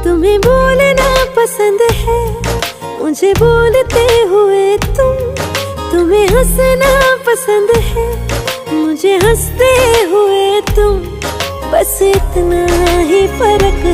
तुम्हें बोलना पसंद है, मुझे बोलते हुए तुम्हें हंसना पसंद है, मुझे हंसते हुए तुम। बस इतना ही फर्क